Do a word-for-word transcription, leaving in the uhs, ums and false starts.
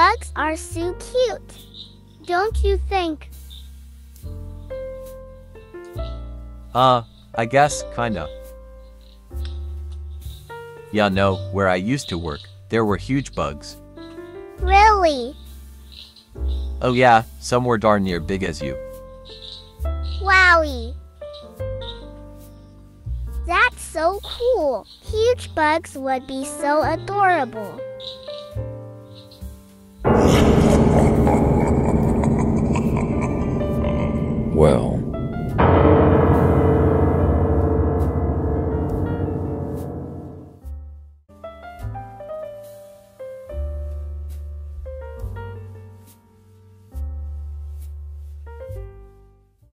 Bugs are so cute, don't you think? Uh, I guess, kinda. Yeah, no, where I used to work, there were huge bugs. Really? Oh yeah, some were darn near big as you. Wowie! That's so cool. Huge bugs would be so adorable.